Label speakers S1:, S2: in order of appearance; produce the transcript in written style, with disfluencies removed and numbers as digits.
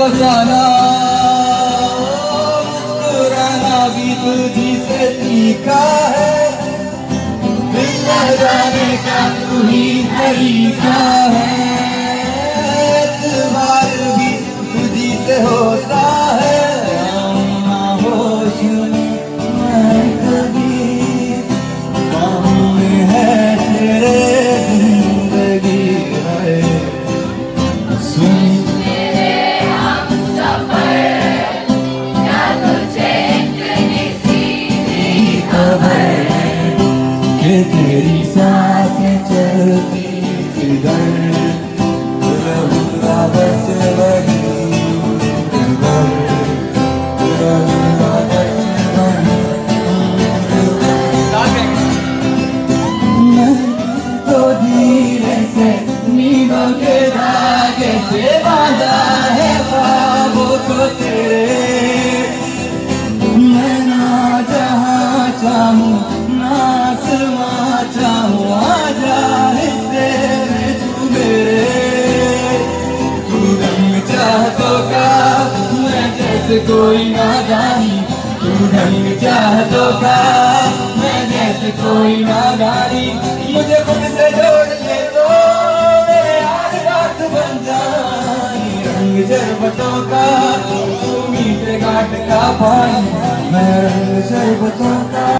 S1: जाना मुस्कुराना भी तुझी से सीखा है, दिल लगाने का तू ही तरीका है, एतबार भी तुझी से होता है, ना होश मैं कभी बाहों में है तेरे जिंदगी है। सुन तेरी सांसें चलती किधर, रहूंगा बस वहीं किधर, रहूंगा बस वहीं। मैं तो धीरे से नींदों के धागे से बांधा है ख्वाबों को तेरे, मैं ना जहाँ चाहूँ चाहूँ आजा हिस्से में तू मेरे, तू रंग चाहतों का मैं जैसे कोई नादानी, तू रंग चाहतों का मैं जैसे कोई नादानी, मुझे खुद से जोड़ ले तो मेरे आज रात बन जाए, रंग शरबतों का तू मीठे घाट का पानी, मैं रंग शरबतों का।